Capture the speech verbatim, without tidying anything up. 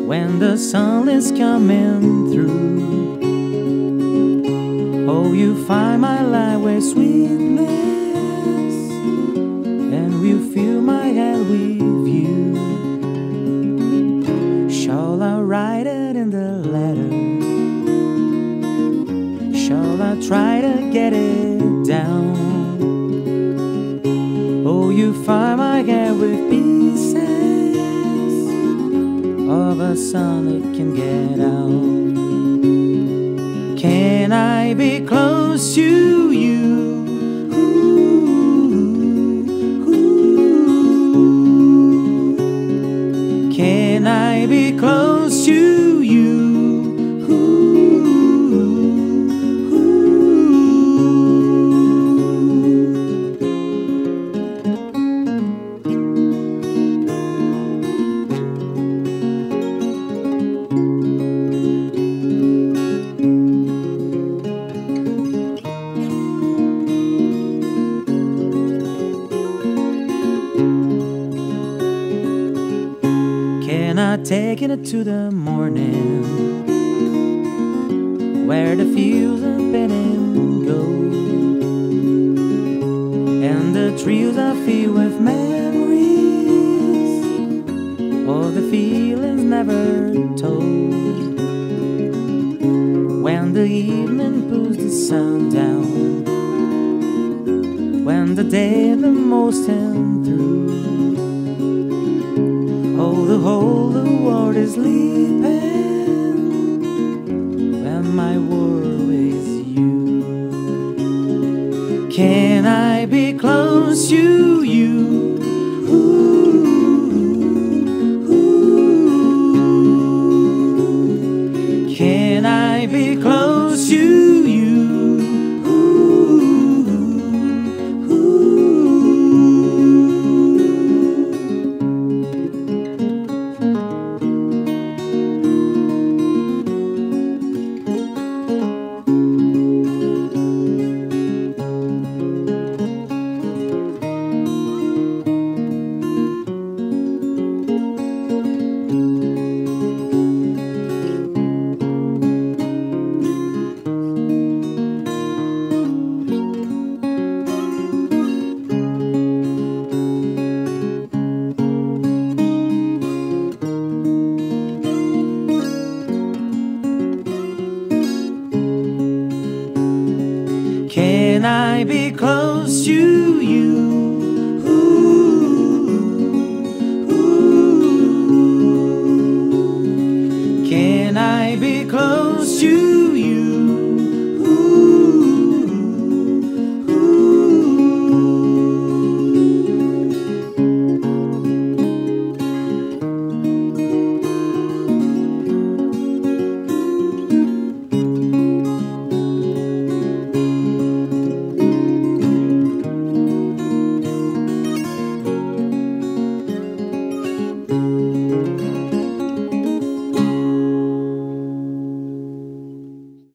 when the sun is coming through. Oh, you find my life with sweetness, and will fill my head with you. Shall I write it in the letter? Shall I try to get it down? Oh, you find my head with pieces of a sun it can get out. Can I be close to you? Ooh, ooh. Can I be close to you? Can I take it to the morning, where the fields are bending gold, and the trees are filled with memories of the feelings never told? When the evening pulls the sun down, when the day the most and through, oh, the whole the world is sleeping when my world is you. Can I be close to you? Ooh, ooh. Can I be close to you? Can I be close to you? Ooh, ooh. Can I be close to you?